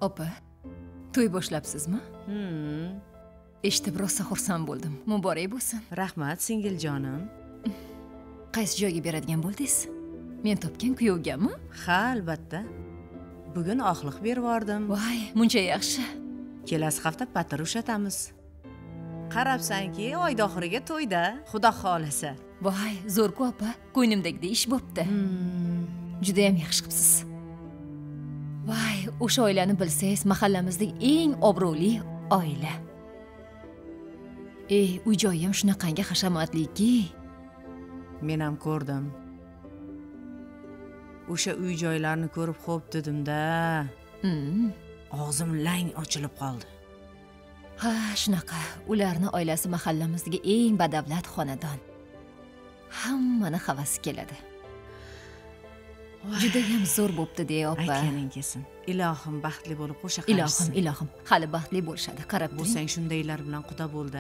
Opa, to'y boshlabsizmi? Eshitib rosa xursand bo'ldim. Muborak bo'lsin. Rahmat, singiljonim. Qaysi joyga beradigan bo'ldingiz? Men topgan kuyovganmi? Ha, albatta. Bugun oqliq berib yubordim. Voy, muncha yaxshi. Kelasi hafta patir ushlatamiz. Qarabsanki, oyda oxiriga to'yda, Xudo xolasa. Voy, zo'r-ku opa, ko'nglimdagidek ish bo'pti. Juda ham yaxshi qilibsiz. Voy, o'sha oilani bilsangiz, mahallamizdagi eng obro'li oila. Uy-joyi ham shunaqangi hashamatli-ki. Men ham ko'rdim. O'sha uy-joylarni ko'rib xo'p dedim-da. Og'zim lang ochilib qoldi. Ha, shunaqa. Ularni oilasi mahallamizdagi eng badavlat xonadon. Hammani havasi keladi. Juda ham zo'r bo'pti-de, opa. Aytganing kelsin. Ilohim baxtli bo'lib qo'sha qarashsin. Ilohim, hali baxtli bo'lishadi. Qarab turing. Bo'lsang shundaylar bilan quda bo'ldi.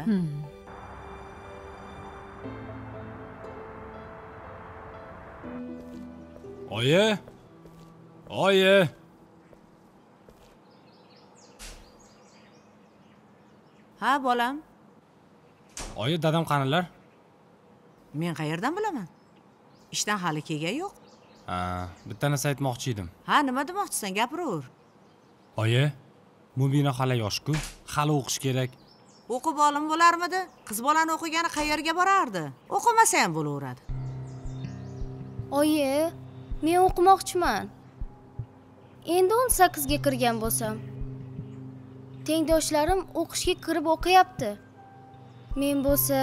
Oyi! Oyi! Ha, bolam. Oyi, dadam qanilar? Men qayerdan bilaman? Ishdan hali kelgan yo'q. Bitta narsa aytmoqchi edim. Ha, nima demoqchisan? Gapiraver. Oyi, Mubina xola yosh-ku, hali o'qish kerak. O'qib olim bo'larmidi? Qiz bolani o'qigani qayerga borardi? O'qimasa ham bo'laveradi. Oyi, men o'qimoqchiman. Endi 18 ga kirgan bo'lsam, tengdoshlarim o'qishga kirib o'qiyapti. Men bo'lsa,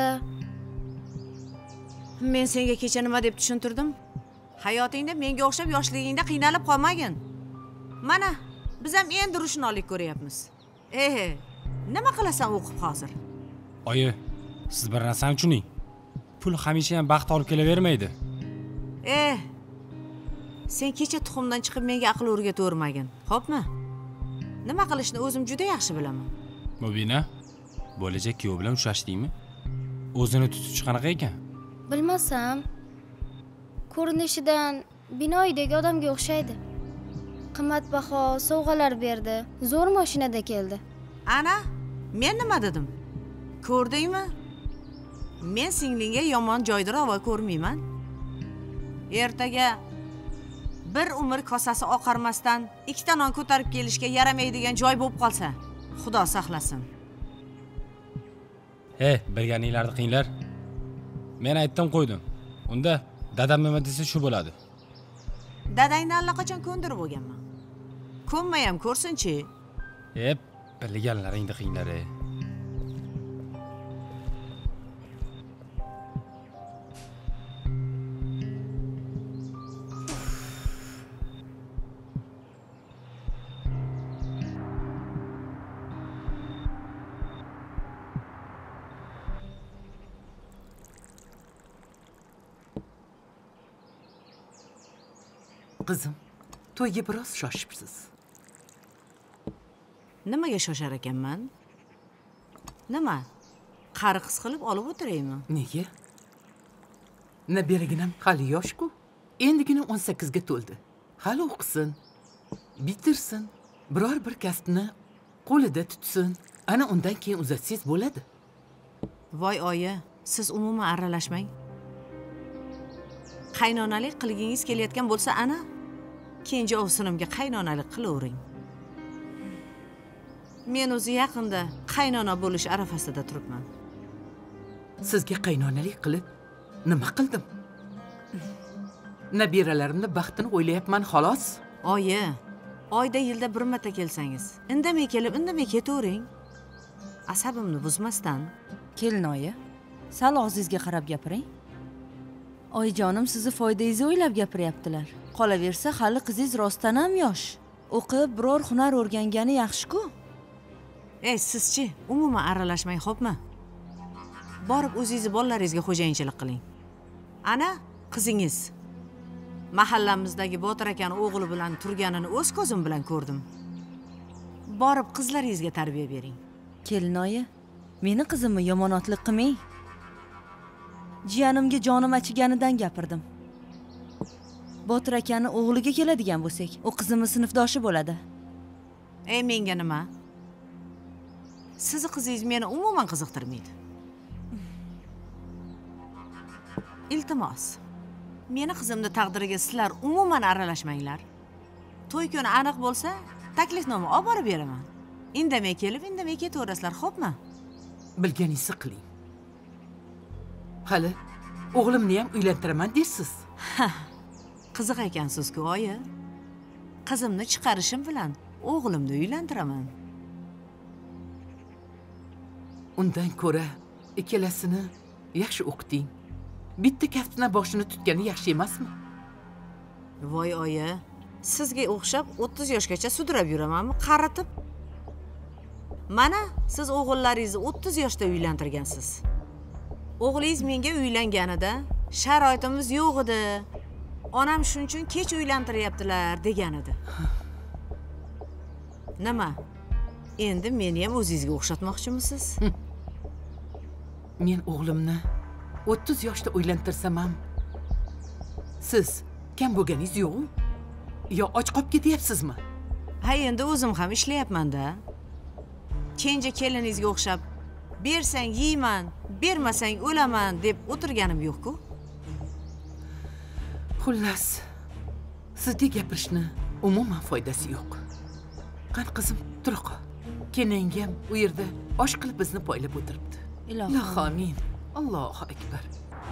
men senga kecha nima deb tushuntirdim? Hayotingda menga o'xshab yoshligingda qiynalib qolmagin. Mana, biz ham endi ro'shnolik ko'ryapmiz. Nima qilasan o'qib hozir? Oyi, siz bir narsani tushuning. Pul hamisha ham baxt olib kelavermaydi. Sen kecha tuxumdan chiqib menga aql o'rgatavermagin, xo'pmi? Nima qilishni o'zim juda yaxshi bilaman. Mubina, bo'lajak kuyov bilan uchrashdingmi? O'zini tutishi qanaqa ekan? bilmasam, ko'rinishidan binoydagi odamga o'xshaydi. Qimmatbaho sovg'alar berdi, zo'r mashinada keldi. Ana, men nima dedim? Ko'rdingmi? Men singlingga yomon joyda ravo ko'rmayman. Ertaga bir umr kosasi oqarmasdan ikkita non ko'tarib kelishga yaramaydigan joy bo'lib qolsa, Xudo saqlasin. Bilganinglarni qilinglar. Men aytdim qo'ydim. Unda dadam nima desa shu bo'ladi. Dadangni allaqachon ko'ndirib bo'lganman. Ko'nmay ham ko'rsin-chi. Bilganlaringni qilinglar. Qizim, to'yga biroz shoshibsiz. Nimaga shoshar ekanman? Nima? Qari qis qilib olib o'tiraymi? Nega? Nabiraginam hali yosh-ku. Endigina 18 ga to'ldi. Hali o'qisin, bitirsin, biror bir kasbni qo'lida tutsin. Ana undan keyin uzatsangiz bo'ladi. Voy oyi, siz umuman aralashmang. Qaynonalik qilgingiz kelayotgan bo'lsa, ana kenja ovsinimga qaynonalik qilavering. Men o'zi yaqinda qaynona bo'lish arafasida turibman. Sizga qaynonalik qilib nima qildim? Nabiralarimni baxtini o'ylayapman xolos. Oyi, oyda yilda bir marta kelsangiz, indamay kelib, indamay ketavering. Asabimni buzmasdan. Kelin oyi, sal og'zingizga qarab gapiring. Oyijonim sizni foydangizni o'ylab gapiryaptilar. Qolaversa, hali qizingiz rostdan ham yosh. O'qib, biror hunar o'rgangani yaxshi-ku. Sizchi, umuman aralashmang, xo'pmi? Borib o'zingizni bolalaringizga xo'jayinchilik qiling. Ana, qizingiz mahallamizdagi Botir akani o'g'li bilan turganini o'z ko'zim bilan ko'rdim. Borib qizlaringizga tarbiya bering. Kelin oyi, meni qizimni yomonotlik qilmang. Jiyanimga jonim achiganidan gapirdim. Botir akani o'g'liga keladigan bo'lsak, u qizimning sinfdoshi bo'ladi. menga nima? Sizni qizingiz meni umuman qiziqtirmaydi. Iltimos, meni qizimning taqdiriga sizlar umuman aralashmanglar. To'y kuni aniq bo'lsa, taklifnoma olib borib beraman. Indamay kelib, indamay ketaverasizlar, xo'pmi? Bilganingizni qiling. Hali o'g'limni ham uylantiraman deysiz. Qiziq ekansiz-ku, oyi. Qizimni chiqarishim bilan o'g'limni uylantiraman. Undan ko'ra ikkalasini yaxshi o'qiting. Bitta kaftini boshini tutgani yaxshi emasmi? Voy oyi, sizga o'xshab 30 yoshgacha sudrab yuramanmi, qaratib? Mana siz o'g'illaringizni 30 yoshda uylantirgansiz. O'g'lingiz menga uylanganida sharoitimiz yo'q edi. Onam shuning uchun kech uylantiryaptilar degan edi. Nima? Endi meni ham o'zingizga o'xshatmoqchimisiz? Men o'g'limni 30 yoshda uylantirsam ham siz kam bo'lganingiz yo'qmi? Yo och qolib ketyapsizmi? Ha, endi o'zim ham ishlayapman-da. Kenja keliningizga o'xshab bersang yeyman, bermasang o'laman deb o'tirganim yo'q-ku. Xullas, sizdek gapirishni umuman foydasi yo'q. Qani qizim, tura qol. Kenangam u yerda osh qilib bizni poylab o'tiribdi. Ilohi amin. Allohu akbar.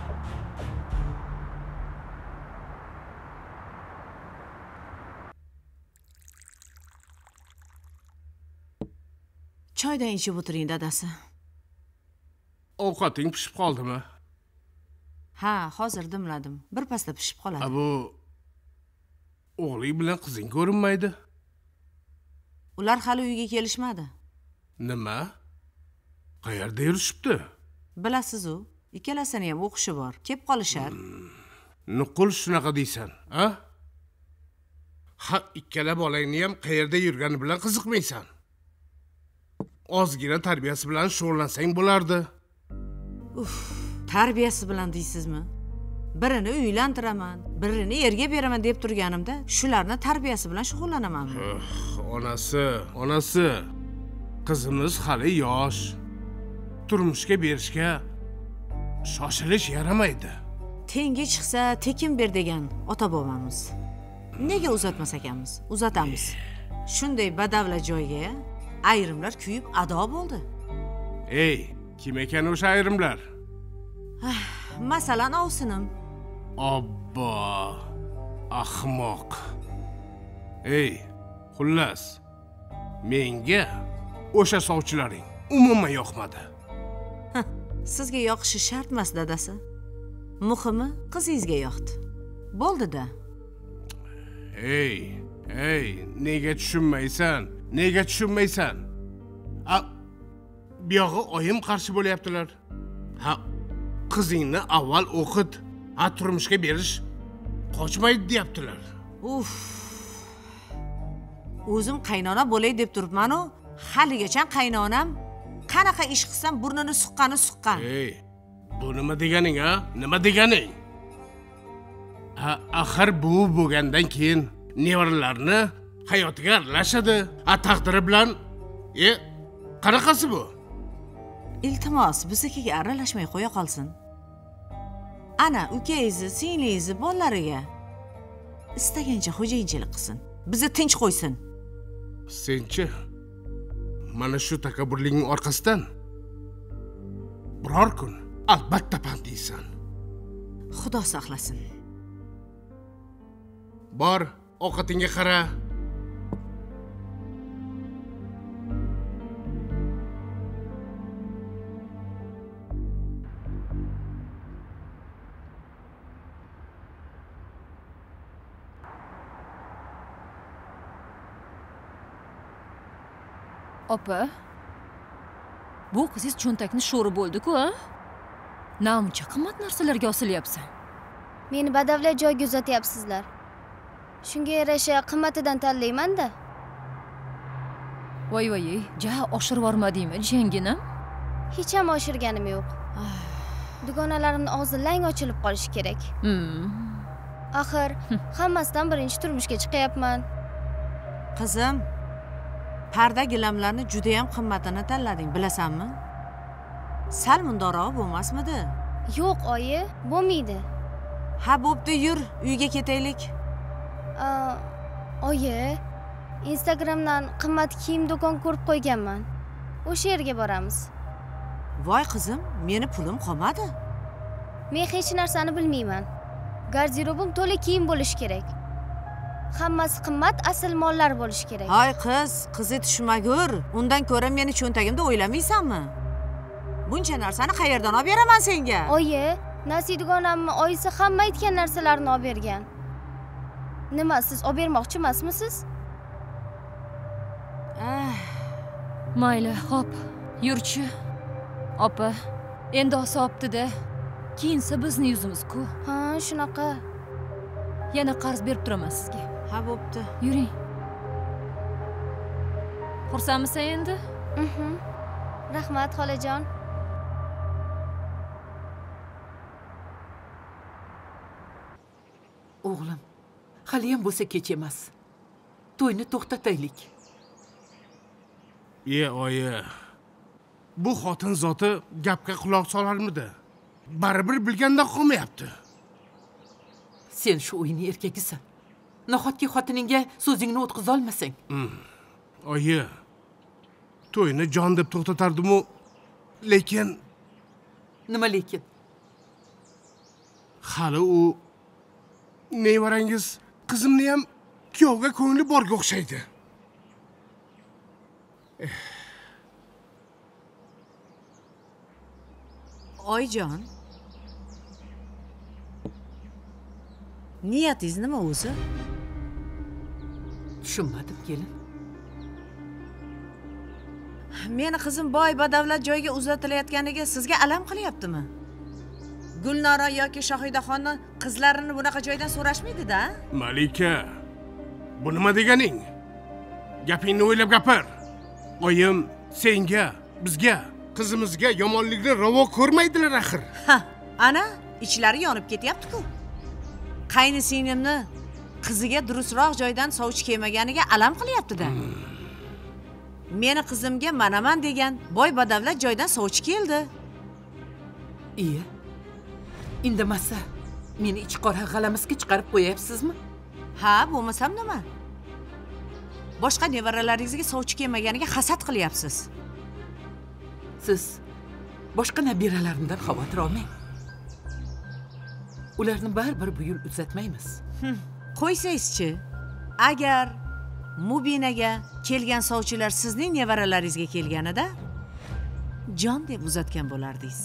Choydan ichib o'tiring, dadasi. Ovqating pishib qoldimi? Ha, hozir dimladim. Bir pasda pishib qoladi. Bu o'g'ling bilan qizing ko'rinmaydi. Ular hali uyga kelishmadi. Nima? Qayerda yurishibdi? Bilasiz-ku, ikkalasini ham o'qishi bor. Kelib qolishar. Nuqul shunaqa deysan, ha? Ha, ikkala bolangni ham qayerda yurgani bilan qiziqmaysan. Ozgina tarbiyasi bilan shug'ullansang bo'lardi. Tarbiyasi bilan deysizmi? Birini uylantiraman, birini erga beraman deb turganimda, shularni tarbiyasi bilan shug'ullanaman. Onasi. Qizimiz hali yosh. Turmushga berishga shoshilish yaramaydi. Tengi chiqsa tekin ber degan ota-bobamiz. Nega uzatmas ekanmiz? Uzatamiz. Shunday badavlat joyga ayrimlar kuyib ado bo'ldi. Ey, kim ekan o'sha ayrimlar? Masalan, ovsinim. Obbo, ahmoq. Ey, xullas, menga o'sha sovchilaring umuman yoqmadi. Sizga yoqishi shart emas, dadasi. Muhimi, qizingizga yoqdi. Bo'ldi-da. Ey, nega tushunmaysan? Nega tushunmaysan? Bu yog'i oyim qarshi bo'layaptilar. Ha, qizingni avval o'qit, turmushga berish qochmaydi deyaptilar. O'zim qaynona bo'lay deb turibman-ku, haligacha qaynonam qanaqa ish qilsam burnini suqqan. Ey, bu nima deganing, ha? Nima deganing? Axir bu bo'lgandan keyin nevaralarni hayotiga aralashadi. Taqdiri bilan, qanaqasi bu? Iltimos, biznikiga aralashmay qo'ya qolsin. Ana, ukangizni, singlingizni bolalariga istagancha xo'jayinchilik qilsin. Bizni tinch qo'ysin. Senchi mana shu takabburlikning orqasidan biror kun albatta pandiysan. Xudo saqlasin. Bor, ovqatingga qara. Opa, bu qizingiz cho'ntakni sho'ri bo'ldi-ku, ha? Namuncha qimmat narsalarga osilyapsan. Meni badavlat joyga uzatyapsizlar. Shunga yarasha qimmatidan tanlayman-da. Voy, ja oshirib yormadingmi, jenginam? Hech ham oshirganim yo'q. Dugonalarimning og'zi lang ochilib qolishi kerak. Axir hammasidan birinchi turmushga chiqyapman. Qizim, parda gilamlarni juda ham qimmatini tanlading, bilasanmi? Sal mundoqroq bo'lmasmidi? Yo'q, oyi, bo'lmaydi. Ha, bo'pti, yur, uyga ketaylik. Oyi, Instagramdan qimmat kiyim do'kon ko'rib qo'yganman. O'sha yerga boramiz. Voy qizim, meni pulim qolmadi. Men hech narsani bilmayman. Garderobim to'la kiyim bo'lishi kerak. Hammasi qimmat asl mollar bo'lishi kerak. Hoy qizi tushmagur. Undan ko'ra meni cho'ntagimda o'ylamaysanmi? Buncha narsani qayerdan olib beraman senga? Oyi, Nasidaga onammi oyisi hamma aytgan narsalarni olib bergan. Nima, siz olib bermoqchi emasmisiz? Mayli, hop, yurchi. Opa, endi osobdi-da. Keyinsa bizni yuzimiz-ku. Ha, shunaqa. Yana qarz berib turaman sizga. Ha, bo'pti. Yuring. Xursandmisan endi? Rahmat, xolajon. O'g'lim, hali ham bo'lsa kech emas. To'yni to'xtataylik. Oyi. Bu xotin zoti gapga quloq solarmidi? Baribir bilgandan qolmayapti. Sen shu uyni erkagisan. Nahotki xotiningga so'zingni o'tqiza olmasang? Oyi. To'yni jon deb to'xtatardim-u, lekin Nima lekin? hali u nevarangiz qizimni ham kuyovga ko'ngli borga o'xshaydi. Oyjon. Niyatingiz nima o'zi? Tushunmadim, kelin. Meni qizim boy badavlat joyga uzatilayotganiga sizga alam qilyaptimi? Gulnora yoki Shohidaxonni qizlarini bunaqa joydan so'rashmaydi-da? Malika, bu nima deganing? Gapingni o'ylab gapir. Oyim senga, bizga, qizimizga yomonlikni ravo ko'rmaydilar axir. Ha, ana ichlari yonib ketyapti-ku. Qaynisinglimni qiziga durustroq joydan sovchi kelmaganiga alam qilyapti-da. Meni qizimga manaman degan boy badavlat joydan sovchi keldi. Iya. Indamasa, meni ich qora g'alamizga chiqarib qo'yapsizmi? Ha, bo'lmasam nima? Boshqa nevaralaringizga sovchi kelmaganiga hasad qilyapsiz. Siz boshqa nabiralarimdan xavotir olmang. Ularni baribir bu yil uzatmaymiz. Qo'ysangizchi, agar Mubinaga kelgan sovchilar sizning nevaralaringizga kelganida jon deb uzatgan bo'lardingiz.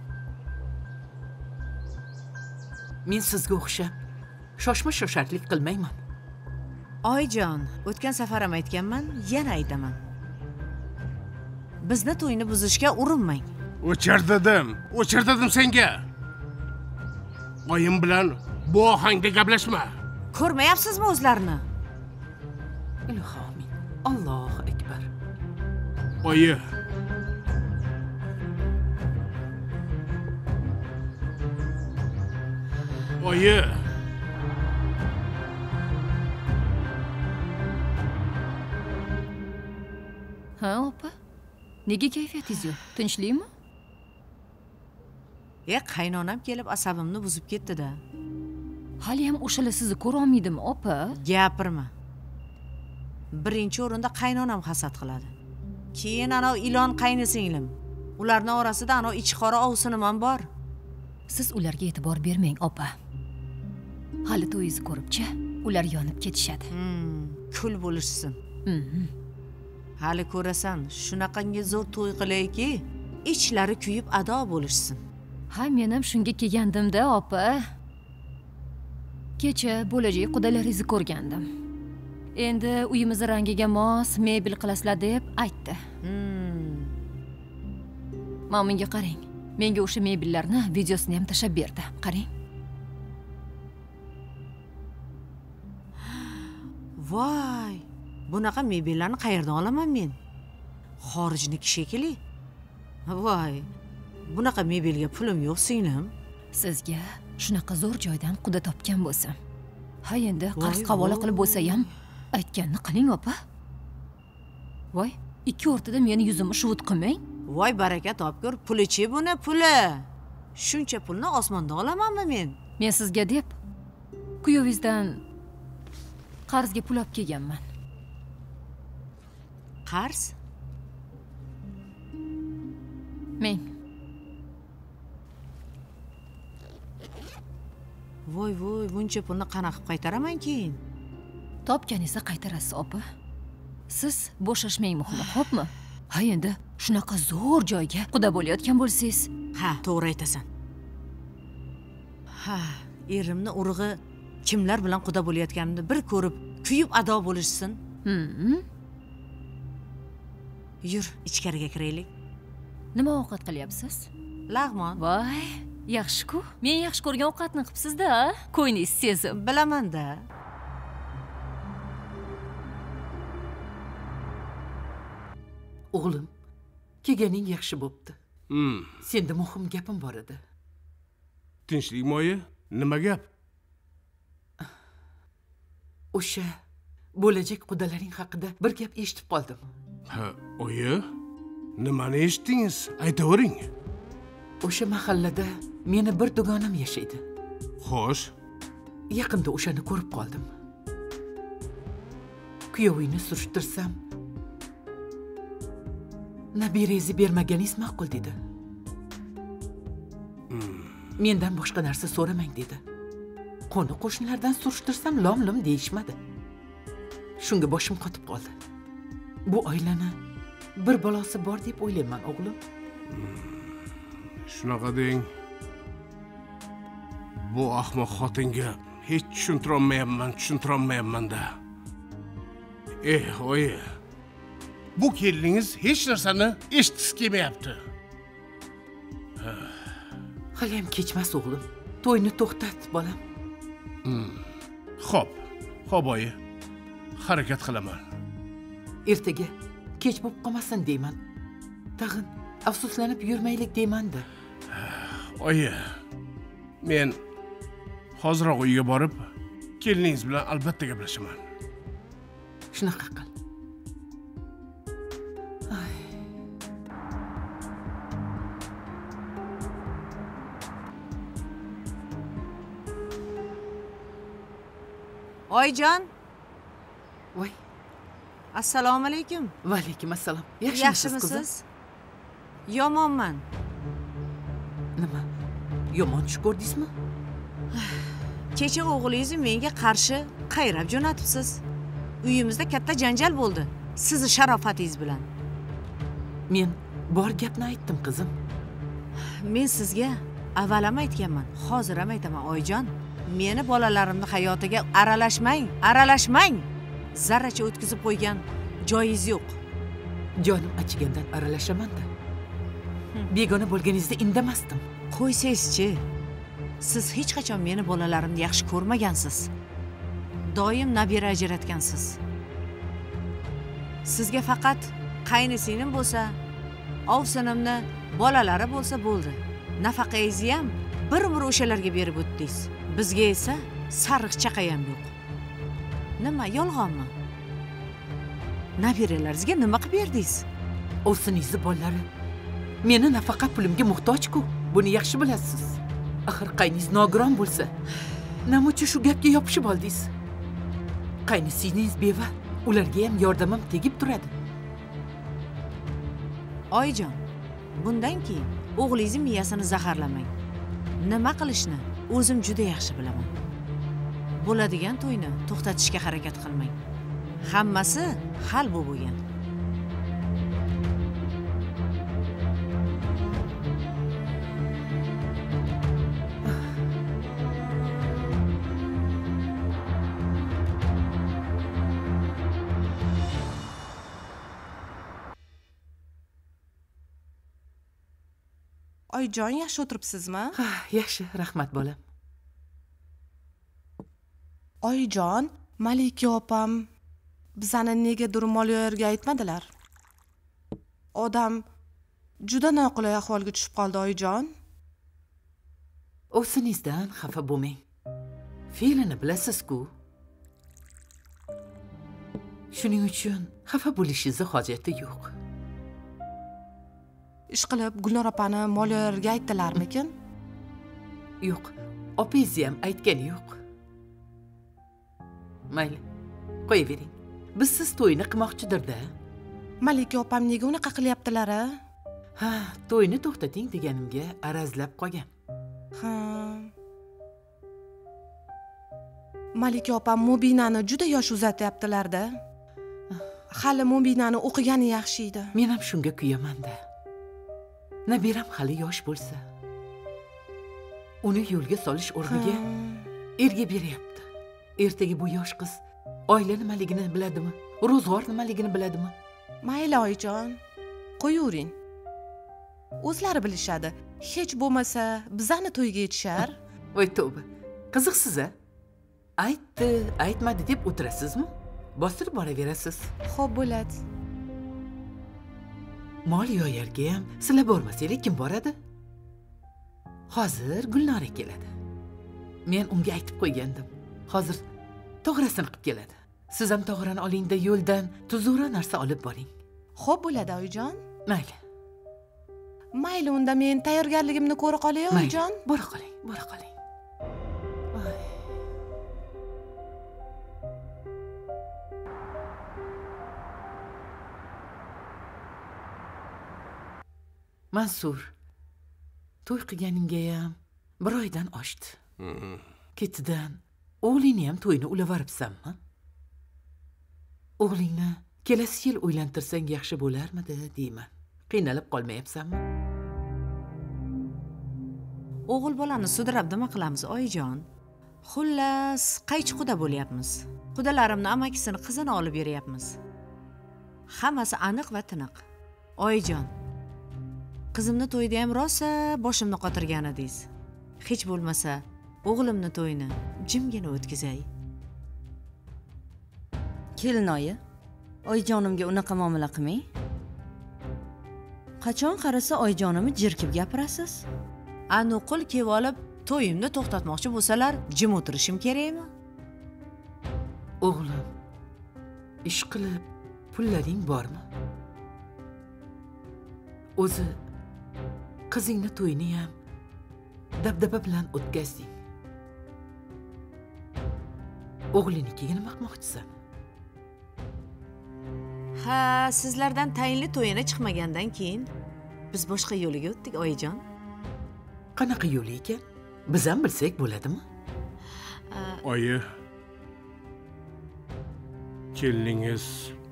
Men sizga o'xshab shoshma-shosharlik qilmayman. Oyjon, o'tgan safar ham aytganman, yana aytaman. Bizni to'yni buzishga urinmang. O'chirdim senga. Oyim bilan bu ohangda gaplashma. Ko'rmayapsizmi o'zlarini? Ilohi, Allohu akbar. Oyi. Oyi. Ha, opa. Nega kayfiyatingiz yo'q? Tinchlikmi? Qaynonam kelib asabimni buzib ketdi-da. Hali ham o'shalar sizni ko'ra olmaydimi, opa? Gapirma. Birinchi o'rinda qaynonam hasad qiladi. Keyin ana ilon qaynisinglim. Ularning orasida ana ichqora ovsinim ham bor. Siz ularga e'tibor bermang, opa. Hali to'yingizni ko'ribchi, ular yonib ketishadi. Kul bo'lishsin. Hali ko'rasan, shunaqangi zo'r to'y qilayki, ichlari kuyib ado bo'lishsin. Ha, men ham shunga kelgandim-da, opa. Kecha bo'lajak qudalaringizni ko'rgandim. Endi uyimiz rangiga mos mebel qilasizlar deb aytdi. Mana menga qarang. Menga o'sha mebellarni videosini ham tashab berdi. Qarang. Voy, bunaqa mebellarni qayerdan olaman men? Xorijniki shekilli. Voy, bunaqa mebelga pulim yo'q singlim. Sizga shunaqa zo'r joydan quda topgan bo'lsam. Ha, endi qarz qavola qilib bo'lsa ham aytganni qiling, opa. Voy, ikki o'rtada meni yuzimni shuvut qilmang. Voy baraka topgur, pulichi buni puli. Shuncha pulni osmonda olamanmi men? Men sizga deb kuyovingizdan qarzga pul olib kelganman. Qarz? Men Voy, buncha pulni qanaqa qilib qaytaraman keyin? topganingizda qaytarasiz, opa. Siz bo'shashmang muhimi, xo'pmi? Ha, endi shunaqa zo'r joyga quda bo'layotgan bo'lsangiz, Ha, to'g'ri aytasan. Ha, erimni urug'i kimlar bilan quda bo'layotganimni bir ko'rib, kuyib ado bo'lishsin. Yur, ichkariga kiraylik. nima ovqat qilyapsiz? Lag'mon. Voy, yaxshi-ku. Men yaxshi ko'rgan ovqatni qilibsiz-da, ko'nglingiz sezib. Bilaman-da. O'g'lim, kelganing yaxshi bo'pti. Senda muhim gapim bor edi. Tinchlikmi oyi? Nima gap? O'sha bo'lajak qudalaring haqida bir gap eshitib qoldim. Ha, oyi? Nimani eshitdingiz? Aytavering. O'sha mahallada meni bir dugonam yashaydi. Xo'sh, Yaqinda o'shani ko'rib qoldim. Kuyovingni surishtirsam, nabirangizni bermaganingiz ma'qul dedi. Mendan boshqa narsa so'ramang dedi. Qo'ni qo'shnilardan surishtirsam lom-lim deyishmadi. Shunga boshim qotib qoldi. Bu oilani bir balosi bor deb o'ylayman, o'g'lim. shunaqa deng. Bu ahmoq xotinga hech tushuntirolmayapman-da. Oyi. Bu keliningiz hech narsani eshitgisi kelmayapti. Hali ham kechmas, o'g'lim. To'yni to'xtat, bolam. Xo'p, oyi. Harakat qilaman. Ertaga kech bo'lib qolmasin deyman. Tag'in afsuslanib yurmaylik deyman-da. Oyi, men hoziroq uyga borib, keliningiz bilan albatta gaplashaman. Shunaqa qil. Oyjon. Voy, Assalomu alaykum. va alaykum assalom. Yaxshimisiz, qizim? Yaxshimisiz? Yomonman. Nima? Yomon tush ko'rdingizmi? Kecha o'g'lingizni menga qarshi qayrab jo'natibsiz. Uyimizda katta janjal bo'ldi. Sizni sharofatingiz bilan. Men bor gapni aytdim, qizim. Men sizga avval ham aytganman, hozir ham aytaman, oyijon. Meni bolalarimni hayotiga aralashmang. Zarracha o'tkazib qo'ygan joyingiz yo'q. Jonim achigandan aralashaman-da. Begona bo'lganingizda indamasdim. Qo'ysangizchi. Siz hech qachon meni bolalarimni yaxshi ko'rmagansiz. Doim nabira ajratgansiz. Sizga faqat qaynisinim bo'lsa, ovsinimni bolalari bo'lsa bo'ldi. Nafaqangizni ham bir umr o'shalarga berib o'tdingiz. Bizga esa sariq chaqa ham yo'q. Nima, yolg'onmi? Nabiralaringizga nima qilib berdingiz? Ovsiningizning bolalari meni nafaqa pulimga muhtoj-ku. Buni yaxshi bilasiz. Axir qayningiz nogiron bo'lsa, nima uchun shu gapga yopishib oldingiz? Qaynisingiz beva, ularga ham yordamim tegib turadi. Oyijon, bundan keyin o'g'lingizni miyasini zaharlamang. Nima qilishni o'zim juda yaxshi bilaman. Bo'ladigan to'yni to'xtatishga harakat qilmang. Hammasi hal bo'lgan. Oyjon, yaxshi o'tiribsizmi? Ha, yaxshi, rahmat bolam. Oyjon, Malika opam bizani negadir moliyalarga aytmadilar. Odam juda noqulay ahvolga tushib qoldi, oyjon. O'zinizdan xafa bo'lmang. Fe'lini bilasiz-ku. Shuning uchun xafa bo'lishingizni hojati yo'q. Ish qilib Gulnor opani moliyalarga aytdilarmikin? Yo'q, opingiz ham aytgani yo'q. Mayli, qo'yavering. Biz siz to'yini qilmoqchidir-da. Malika opam nega unaqa qilyaptilar-a? Ha, to'yni to'xtating deganimga arazlab qolgan. Ha. Malika opam Mubinani juda yosh uzatyaptilar-da. Hali Mubinani o'qigani yaxshi edi. Men ham shunga kuyaman-da. Nabiram hali yosh bo'lsa, uni yo'lga solish o'rniga erga beryapti. Ertaga bu yosh qiz oila nimaligini biladimi? Ro'zg'or nimaligini biladimi? Mayli oyijon, qo'yavering. O'zlari bilishadi. Hech bo'lmasa bizani to'yga yetishar. Voy tavba. Qiziqsiz-a? Aytdi, aytmadi deb o'tirasizmi? Bostirib boraverasiz. Xo'p bo'ladi. Mol yoyarga ham sizlar bormasanglar kim boradi? Hozir Gulnora keladi. Men unga aytib qo'ygandim. Hozir to'g'rasini qilib keladi. Siz ham to'g'rani olingda yo'ldan tuzura narsa olib boring. Xo'p bo'ladi oyijon. Mayli. Mayli, unda men tayyorgarligimni ko'ra qolay oyijon. Bora qoling, bora qoling. Mansur, to'y qilganingga ham bir oydan oshdi. Ketidan o'g'lingni ham to'yini ulavaribsanmi? O'g'lingni kelasi yil uylantirsang yaxshi bo'larmidi deyman. Qiynalib qolmayapsanmi? O'g'il bolani sudrab nima qilamiz oyijon? Xullas, qaychi quda bo'lyapmiz. Qudalarimni amakisini qizini olib beryapmiz. Hammasi aniq va tiniq. Oyijon, qizimni to'yda ham rosa boshimni qotirgan edingiz. Hech bo'lmasa, o'g'limni to'yini jimgina o'tkazay. Kelinoyi, oyijonimga unaqa muomala qilmang. Qachon qarasa oyijonimni jirkib gapirasiz? Anuqul kelib olib, to'yimni to'xtatmoqchi bo'lsalar, jim o'tirishim kerakmi? O'g'lim, ish qilib pullaring bormi? O'zi qizingni to'yini ham dabdaba bilan o'tkazding. O'g'linikiga nima qilmoqchisan? Ha, sizlardan tayinli to'yini chiqmagandan keyin biz boshqa yo'liga o'tdik oyijon. Qanaqa yo'l ekan? Biz ham bilsak bo'ladimi? Oyi, keliningiz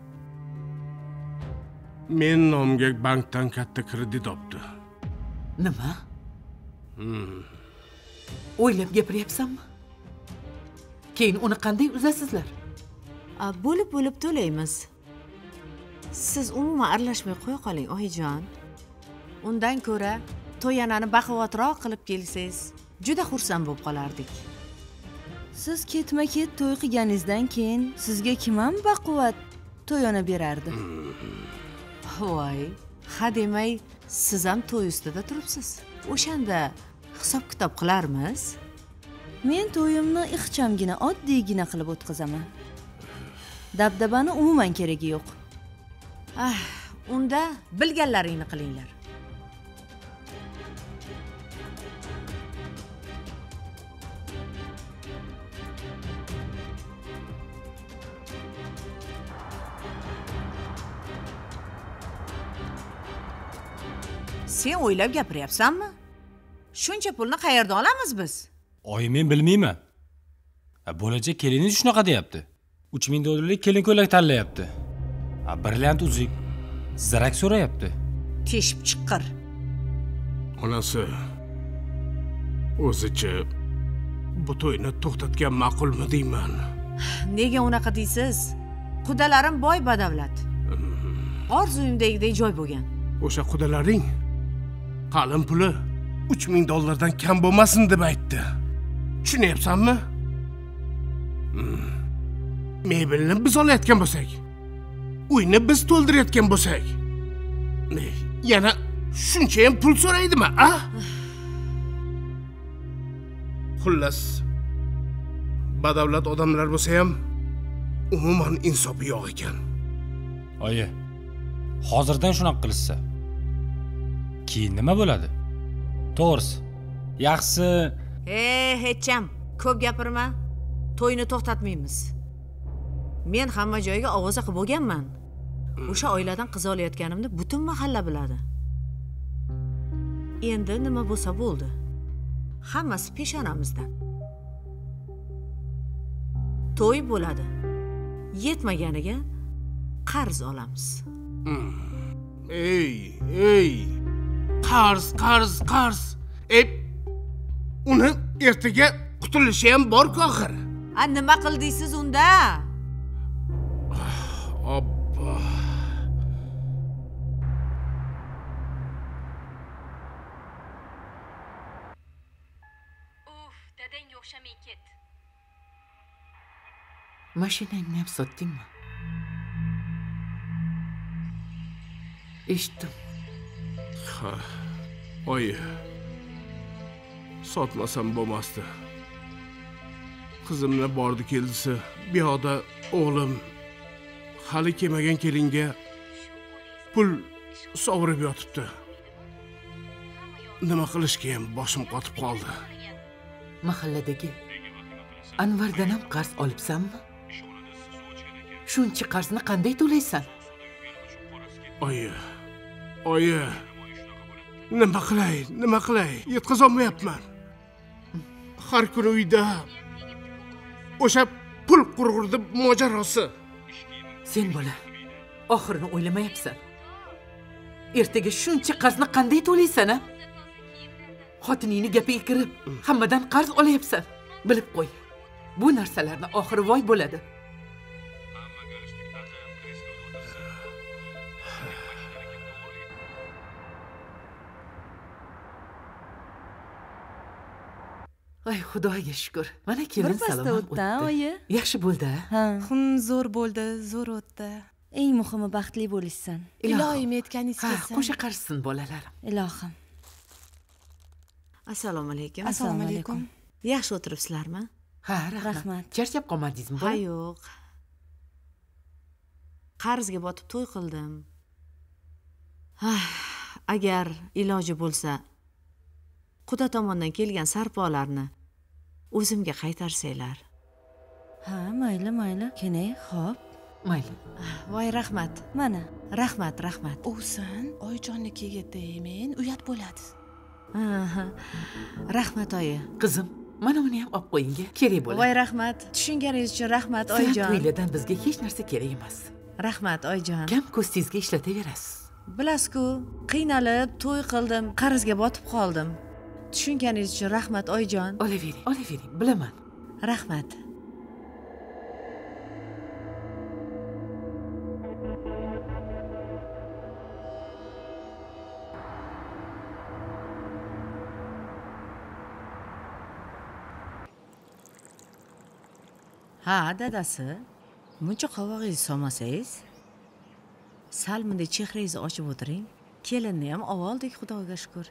men nomga bankdan katta kredit olibdi. Nima? O'ylab gapiryapsanmi? Keyin uni qanday uzasizlar? Bo'lib to'laymiz. Siz umuman aralashmay qo'ya qoling oyijon. Undan ko'ra to'yanani baquvvatroq qilib kelsangiz, juda xursand bo'lib qolardik. Siz ketma-ket to'y qilganingizdan keyin sizga kim ham baquvvat to'yona berardi? Voy, hademay siz ham to'y ustida turibsiz. O'shanda hisob-kitob qilarmiz. Men to'yimni ixchamgina, oddiygina qilib o'tkazaman. Dabdabani umuman keragi yo'q. Unda bilganlaringni qilinglar. Sen o'ylab gapiryapsanmi? Shuncha pulni qayerdan olamiz biz? Oyi, men bilmayman. Bo'lajak keliniz shunaqa deyapti. 3000 dollarlik kelin ko'ylak tanlayapti. Brilliant uzuk, zirak so'rayapti. Teshib chiqqir. Onasi o'zicha bu to'yni to'xtatgan ma'qulmi deyman. Nega unaqa deysiz? Qudalarim boy badavlat. Orzuyimdagidek joy bo'lgan. O'sha qudalaring qalin puli 3000 dollardan kam bo'lmasin deb aytdi. Tushunyapsanmi? Mebelni biz olayotgan bo'lsak, uyni biz to'ldirayotgan bo'lsak, yana shuncha ham pul so'raydimi, a? Xullas, badavlat odamlar bo'lsa ham umuman insofi yo'q ekan. Oyi, hozirdan shunaqa qilishsa, keyin nima bo'ladi? To'g'risi, yaxshisi hecham, ko'p gapirma. To'yni to'xtatmaymiz. Men hamma joyga ovoza qilib bo'lganman. O'sha oiladan qiz olayotganimni butun mahalla biladi. Endi nima bo'lsa bo'ldi. Hammasi peshonamizdan. To'y bo'ladi. Yetmaganiga qarz olamiz. Ey. Qarz. Uni ertaga qutulishi ham bor-ku axir. Nima qildingiz unda? Obbo. Dadangga o'xshamay ket. Mashinangni ham sotdingmi? Eshitdim. Ha. Oyi. Sotmasam bo'lmasdi. Qizimni bordi keldisi, bu yoqda o'g'lim hali kelmagan kelinga pul sovurib yotibdi. Nima qilishga ham boshim qotib qoldi. Mahalladagi Anvardan ham qarz olibsanmi? Shuncha qarzni qanday to'laysan? Oyi. Nima qilay? Yetkazolmayapman. Har kuni uyda o'sha pul qurg'urdi mojarosi. Sen bola, oxirini o'ylamayapsan. Ertaga shuncha qarzni qanday to'laysan, a? Xotiningni gapiga kirib, hammadan qarz olayapsan. Bilib qo'y. Bu narsalarni oxiri voy bo'ladi. Ay, Xudoga shukr. Mana kelin salom o'tdi. Oyi. Yaxshi bo'ldi. Ha. Zo'r bo'ldi, zo'r o'tdi. Eng muhimi baxtli bo'lishsan. Ilohim aytganingiz kelsin. Qo'sha qarshsin bolalarim. Ilohim. Assalomu alaykum. Assalomu alaykum. Yaxshi o'tiribsizlarmi? Ha, Rahmat. Charchab qolmadingizmi? Ha, yo'q. Qarzga botib to'y qildim. Agar iloji bo'lsa, Xudo tomonidan kelgan sarpolarni o'zimga qaytarsanglar. Ha, mayli. Kenay, xo'p. Mayli. Voy, rahmat. Mana. Rahmat. O'sin, oyjonnikiga men uyat bo'ladi. Rahmat oyi. Qizim, mana uni ham olib qo'yingga, kerak bo'ladi. Voy, rahmat. Tushunganingiz uchun rahmat oyijon. To'ylardan bizga hech narsa kerak emas. Rahmat oyijon. Kam ko'stingizga ishlataverasiz. Bilasiz-ku, qiynalib to'y qildim, qarzga botib qoldim. Tushunganingiz uchun rahmat oyijon. Olavering, bilaman. Rahmat. Ha, dadasi, muncha qovog'ingizni solmasangiz, sal bunday chehrangizni ochib o'tiring. Kelinni ham ovoldik, Xudoga shukr.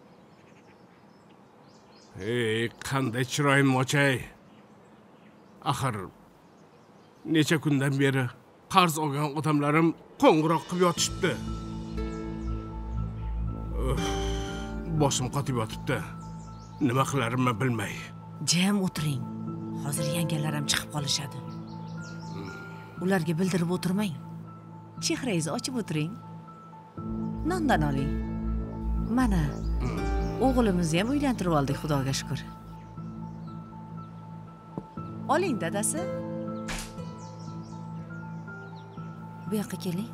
Qanday chiroyim ochay. Axir necha kundan beri qarz olgan odamlarim qo'ng'iroq qilib yotishibdi. Boshim qotib yotibdi. Nima qilarimni bilmay. Jam o'tiring. Hozir yangalar ham chiqib qolishadi. Ularga bildirib o'tirmang. Chehrangizni ochib o'tiring. Nondan oling. Mana o'g'limizni ham uylantirib oldik, Xudoga shukr. Oling, dadasi. Bu yoqqa keling.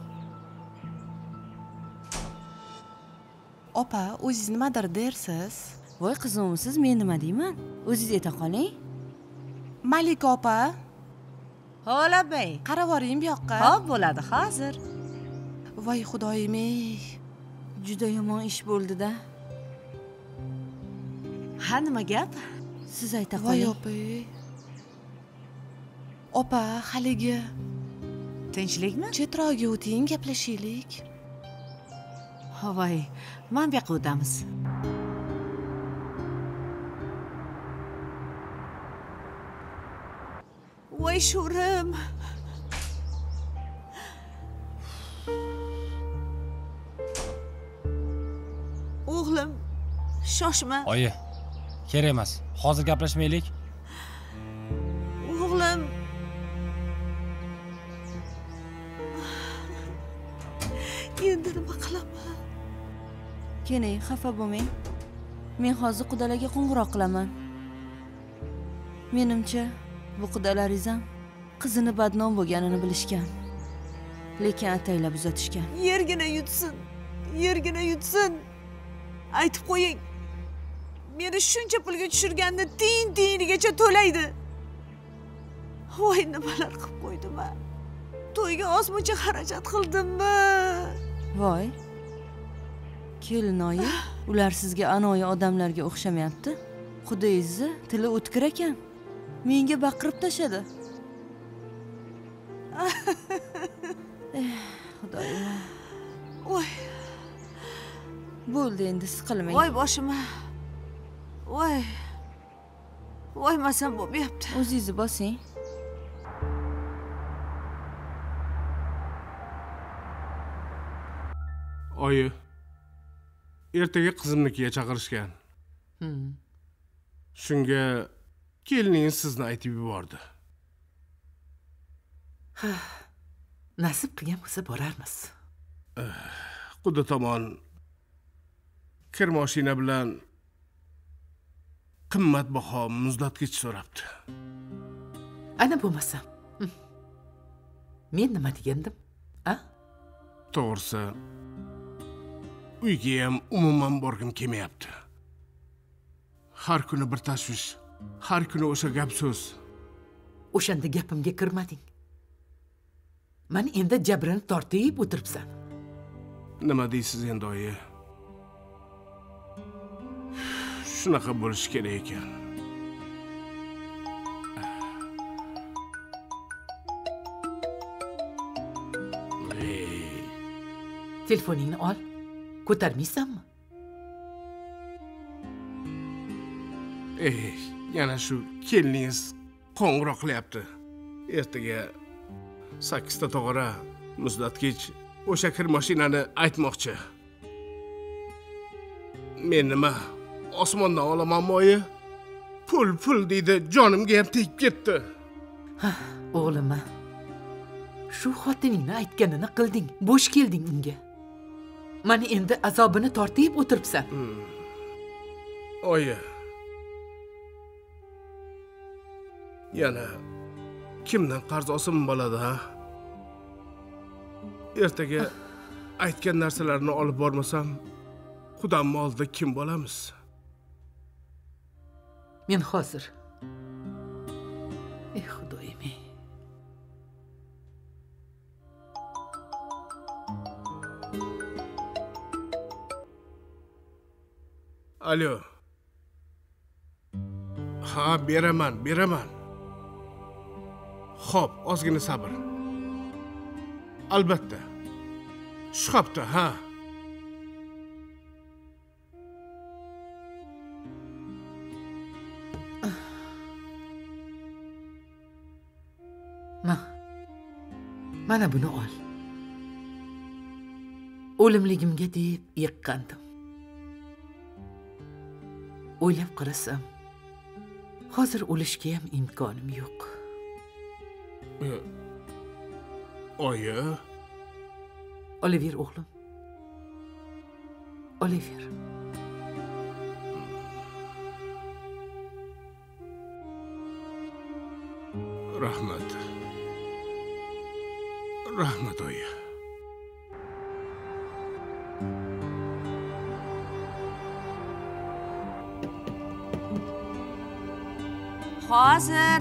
Opa, o'zingiz nimadir dersiz? Voy qizim, siz men nima deyman? O'zingiz ayta qoling. Malika opa, Hola bey. qarab oring bu yoqqa. Xo'p, bo'ladi hozir. Voy xudoyim-ey. Juda yomon ish bo'ldi-da. Ha, nima gap? Siz ayta Voy qoling. opa. Opa, haligi Tinchlikmi? chetroqga o'ting, gaplashaylik. Voy, men bu yoqqa o'tamiz. Voy sho'rim. O'g'lim, shoshma. Oyi, kerak emas. Hozir gaplashmaylik. O'g'lim. Endi nima qilaman? Keling, xafa bo'lmang. Men hozir qudalarga qo'ng'iroq qilaman. Menimcha, bu qudalaringiz ham qizini badnom bo'lganini bilishgan. Lekin ataylab uzatishgan. Yergina yutsin. Yergina yutsin. Aytib qo'ying. Meni shuncha pulga tushirganni tiyin-tiyinigacha to'laydi. Voy, nimalar qilib qo'ydim-a? To'yga ozmuncha xarajat qildimmi? Voy. Kelinoyi, ular sizga anoyi odamlarga o'xshamayapti. Xudingizni tili o'tkir ekan. Menga baqirib tashadi. Xudoyim. Voy. Bo'ldi, endi siqilmang. Voy boshim-a. Voy. Voymasam bo'lmayapti. O'zingizni bosing. Oyi, ertaga qizimnikiga chaqirishgan. Shunga keliningiz sizni aytib yubordi. Nasib qilgan bo'lsa borarmiz. Quda tomon kir mashina bilan qimmatbaho muzlatgich so'rabdi. Ana bo'lmasam. Men nima degandim? To'g'risi, uyga ham umuman borgim kelmayapti. Har kuni bir tashvish, har kuni o'sha gap so'z. O'shanda gapimga kirmading. Mana endi jabrini tortib o'tiribsan. Nima deysiz endi oyi? Shunaqa bo'lishi kerak ekan. Telefoningni ol. Ko'tarmaysanmi? Yana shu keliningiz qo'ng'iroq qilyapti. Ertaga 8 ta tog'ora muzlatgich o'sha kir mashinani aytmoqchi. Men nima osmondan olamanmi oyi? Pul deydi, jonimga ham tegib ketdi. O'g'lim, shu xotiningni aytganini qilding, bo'sh kelding unga. Mana endi azobini tortib o'tiribsan. Oyi. Yana kimdan qarz olsam bo'ladi, ha? Ertaga aytgan narsalarni olib bormasam, Xudamning oldida kim bo'lamiz? Men hozir. Xudoyim. Alo. Ha, beraman. Xo'p, ozgina sabr. Albatta. Shu hafta, ha. Mana buni ol. O'limligimga deb yiqqandim. O'ylab qarasam, hozir o'lishga ham imkonim yo'q. Oyi. Olaver o'g'lim. Olaver. Rahmat oyi. Hozir.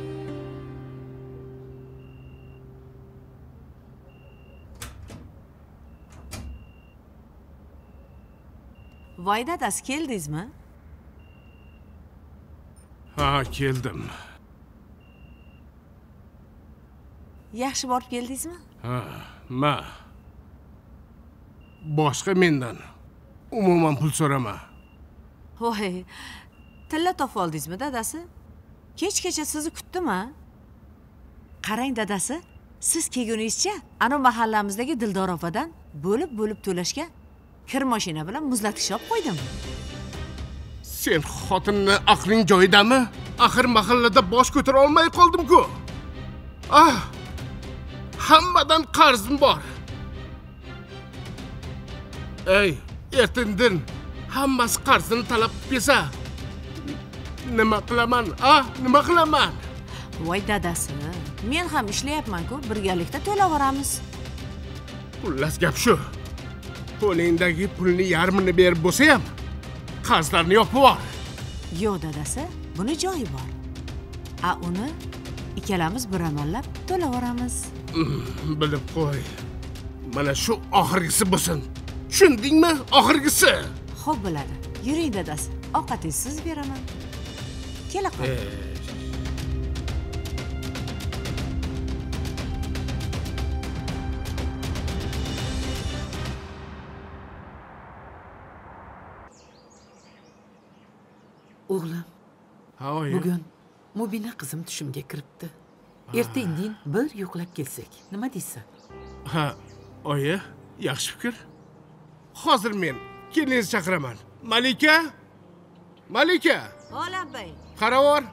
Voy dadasi, keldingizmi? Ha, keldim. Yaxshi borib keldingizmi? Ha, boshqa mendan umuman pul so'rama. Voy, tilla topib oldingizmi dadasi? Kechgacha sizni kutdim-a? Qarang dadasi, siz kelguningizcha ana mahallamizdagi Dildor opadan bo'lib to'lashgan kir mashina bilan muzlatgich olib qo'ydim. Sen xotinni aqling joyidami? Axir mahallada bosh ko'tara olmay qoldim-ku. Hammadan qarzim bor. Ey, ertindin hammasi qarzini talab qilsa, nima qilaman? Nima qilaman? Voy dadasi, men ham ishlayapman-ku, birgalikda to'laveramiz. Xullas gap shu. Qo'lingdagi pulni yarmini berib bo'lsa ham, qarzlarni yopib yubor. Yo'q dadasi, buni joyi bor. Uni ikkalamiz bir amallab to'laveramiz. Bilib qo'y. Mana shu oxirgisi bo'lsin. Tushundingmi? Oxirgisi. Xo'p bo'ladi. Yuring dadasi, ovqatingizni siz beraman. Kela qol. O'g'lim, oyi. bugun Mubina qizim tushimga kiribdi. Erta-indin bir yo'qlab kelsak, nima deysan? Oyi, yaxshi fikr. Hozir men kelingizni chaqiraman. Malika? Malika! Olabbay. Qaravor.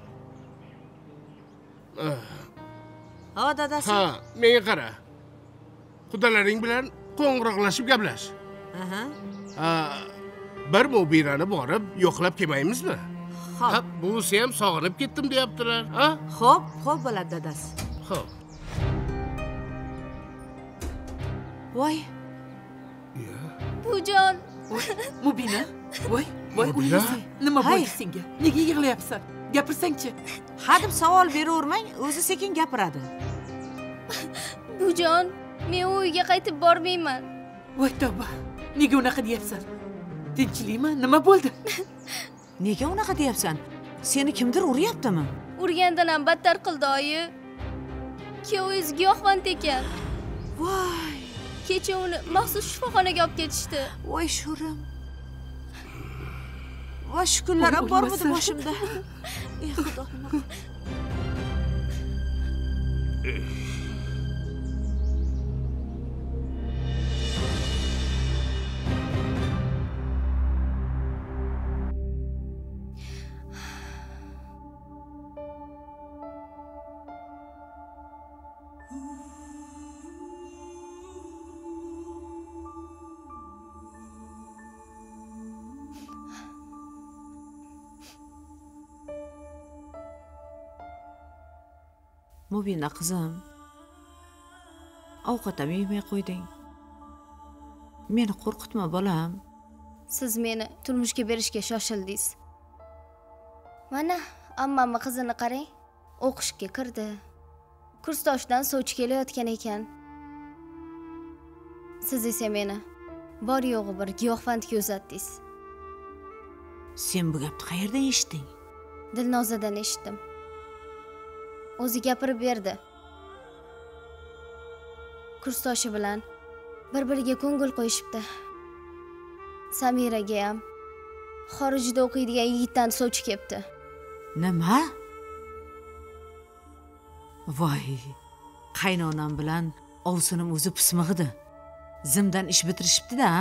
Dadasi. Menga qara. Qudalaring bilan qo'ng'iroqlashib gaplash. Bir Mubinani borib yo'qlab kelmaymizmi? Xo'p. Buvisi ham sog'inib ketdim deyaptilar. Xo'p bo'ladi dadasi. Xo'p. Voy. Bujon. Mubina, voy, Mubina? nima bo'ldi senga? Nega yig'layapsan? Gapirsang-chi. Hadeb savol beravermang, o'zi sekin gapiradi. Bujon, men u uyga qaytib bormayman. Voy tavba. Nega unaqa deyapsan? Tinchlikmi? Nima bo'ldi? Nega unaqa deyapsan? Seni kimdir uryaptimi? Urgandan ham battar qildi oyi. Kuyovingiz giyohvand ekan. Voy, Kecha uni maxsus shifoxonaga olib ketishdi. voy sho'rim. Va shu kunlar ham bormidi boshimda. Ey xudo, nima qil- Mubina qizim, ovqat ham yemay qo'yding. Meni qo'rqitma bolam. Siz meni turmushga berishga shoshildingiz. Mana ammamni qizini qarang, o'qishga kirdi. Kursdoshdan sovchi kelayotgan ekan. Siz esa meni bor yo'g'i bir giyohvandga uzatdingiz. Sen bu gapni qayerdan eshitding? Dilnozadan eshitdim. O'zi gapirib berdi. Kursdoshi bilan bir-biriga ko'ngil qo'yishibdi. Samiraga ham xorijda o'qiydigan yigitdan sovchi kelibdi. Nima? Voy, qaynonam bilan ovsinim o'zi pismig'idi. Zimdan ish bitirishibdi-da.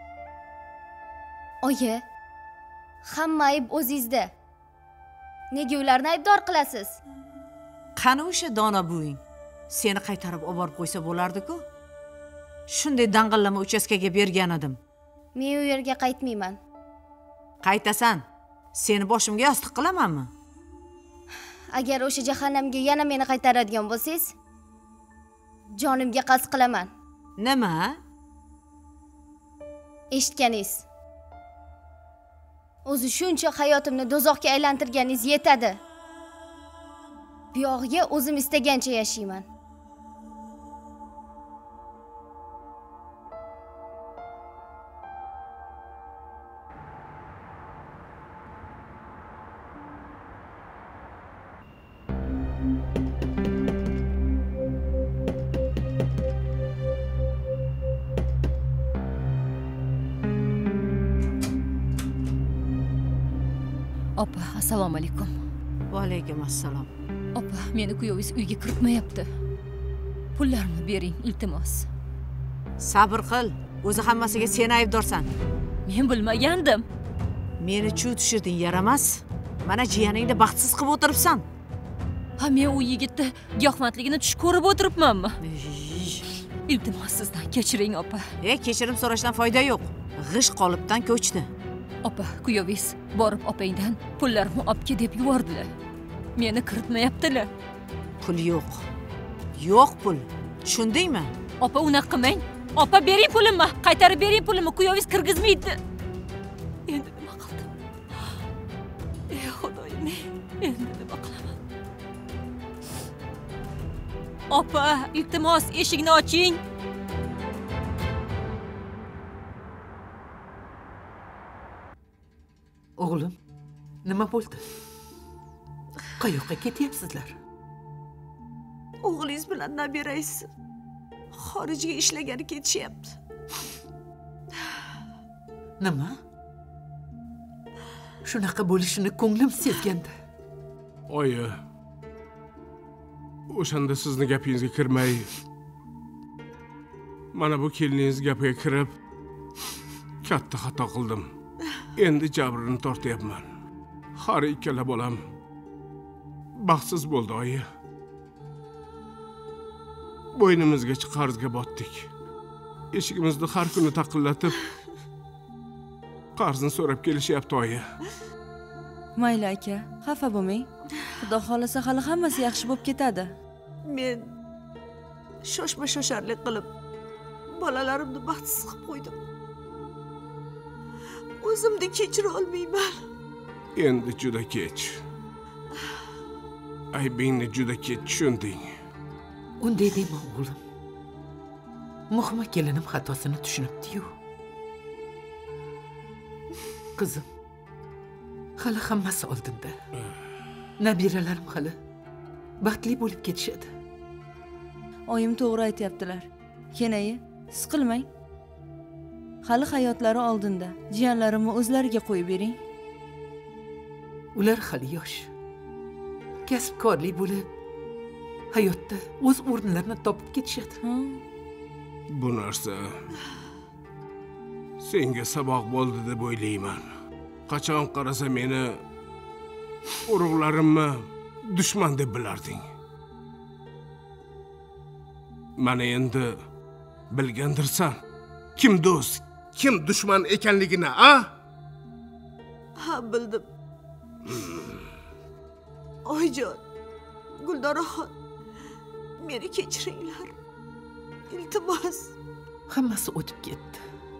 Oyi, hamma ayb o'zingizda. Nega ularni aybdor qilasiz? Qani o'sha dona buving? Seni qaytarib olib borib qo'ysa bo'lardi-ku. Shunday dang'illama uchastkaga bergan edim. Men u yerga qaytmayman. Qaytasan. Seni boshimga yostiq qilamanmi? Agar o'sha jahannamga yana meni qaytaradigan bo'lsangiz, jonimga qasd qilaman. Nima? Eshitganingiz. O'zi shuncha hayotimni do'zaxga aylantirganingiz yetadi. Bu yog'iga o'zim istagancha yashayman. Opa, assalomu alaykum. Va alaykum assalom. Opa, meni kuyovingiz uyga kiritmayapti. Pullarni bering, iltimos. Sabr qil. o'zi hammasiga sen aybdorsan. Men bilmagandim. Meni chuv tushirding, yaramas. Mana jiyaningni baxtsiz qilib o'tiribsan. Ha, men u yigitni giyohvandligini tush ko'rib o'tiribmanmi? Iltimos sizdan kechiring, opa. Kechirim so'rashdan foyda yo'q. G'isht qolipdan ko'chdi. Opa, kuyovingiz borib opangdan pullarimni olib deb yubordilar. Meni kiritmayaptilar. Pul yo'q. Yo'q pul. Tushundingmi? Opa, unaqa qilmang. Opa, bering pulimni. Qaytarib bering pulimni. Kuyovingiz kirgizmaydi. Endi nima qildim? Xudoyim, endi nima qilaman? Opa, iltimos, eshikni oching. O'g'lim, nima bo'ldi? Qayoqqa ketyapsizlar? O'g'lingiz bilan nabirangiz xorijga ishlagani ketishyapti. Nima? Shunaqa bo'lishini ko'nglim sezgandi. Oyi, o'shanda sizni gapingizga kirmay, mana bu keliningiz gapiga kirib, katta xato qildim. Endi jabrini tortyapman. Har ikkala bolam baxtsiz bo'ldi, oyi. Bo'ynimizgacha qarzga botdik. Eshigimizni har kuni taqillatib, qarzni so'rab kelishyapti, oyi. Mayli aka, xafa bo'lmang. Xudo xolasa hali hammasi yaxshi bo'lib ketadi. Men shoshma-shosharlik qilib bolalarimni baxtsiz qilib qo'ydim. O'zimni kechira olmayman. Endi juda kech. Aybingni juda kech tushunding. Unday dema, o'g'lim. Muhimi kelinim xatosini tushunibdi-yu. Qizim, hali hammasi oldinda. Nabiralarim hali baxtli bo'lib ketishadi. Oyim to'g'ri aytayaptilar. Kenayi, siz qilmang. Hali hayotlari oldinda. Jiyanlarimni o'zlariga qo'yib bering. Ular hali yosh. Kasbkorli bo'lib, hayotda o'z o'rnlarini topib ketishadi. Bu narsa senga saboq bo'ldi deb o'ylayman. Qachon qarasa meni urug'larimni dushman deb bilarding. Mana endi bilgandirsan, kim do'st, kim dushman ekanligini, a? Ha, bildim. Oyjon, Gulnoraxon, meni kechiringlar. Iltimos. Hammasi o'tib ketdi.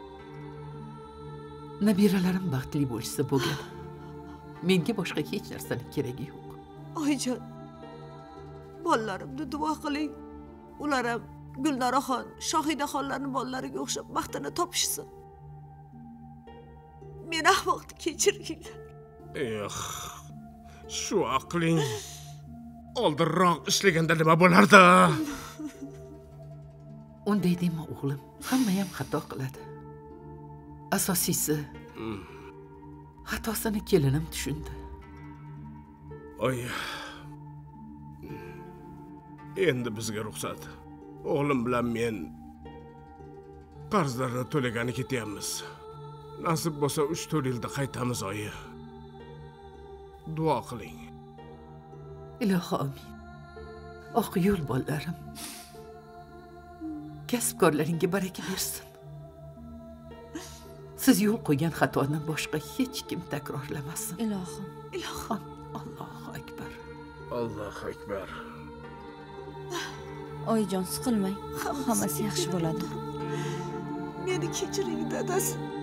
Nabiralarim baxtli bo'lsa bo'lgan. Menga boshqa hech narsaning keragi yo'q. Oyjon, bolalarimni duo qiling. Ular ham Gulnoraxon, Shohidaxonlarning bolalariga o'xshab baxtini topishsin. Meni ahmoqni kechiringlar. Shu aqling oldinroq ishlaganda nima bo'lardi? Unday dema, o'g'lim. Hamma ham xato qiladi. Asosiysi, xatosini kelinim tushundi. Oy. Endi bizga ruxsat. O'g'lim bilan men qarzlarni to'lagani ketyapmiz. Nasib bo'lsa 3-4 yilda qaytamiz, oyi. Duo qiling. Ilohi amin. Oq yo'l bolalarim. Kasbkorlaringga baraka bersin. Siz yo'l qo'ygan xatoni boshqa hech kim takrorlamasin. Ilohim. Ilohim. Allohu akbar. Allohu akbar. Oyijon, siqilmang. Hammasi yaxshi bo'ladi. Meni kechiring, dadasi.